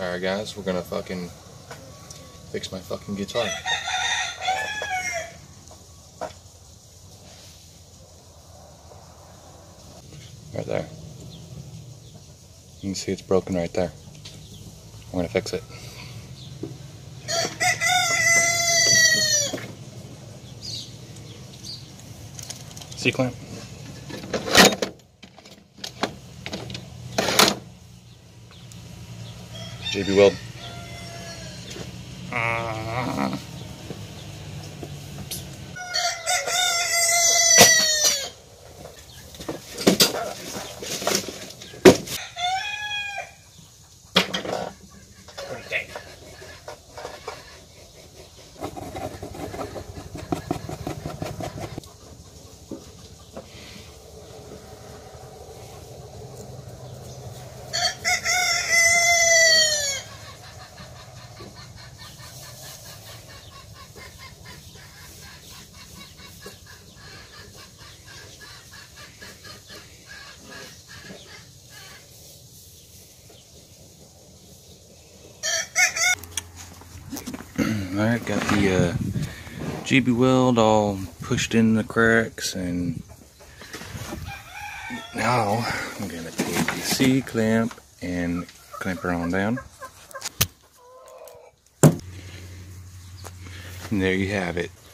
Alright guys, we're gonna fucking fix my fucking guitar. Right there. You can see it's broken right there. I'm gonna fix it. C-clamp. JB weld. Okay. Alright, got the GB weld all pushed in the cracks, and now I'm going to take the C-clamp and clamp her on down. And there you have it.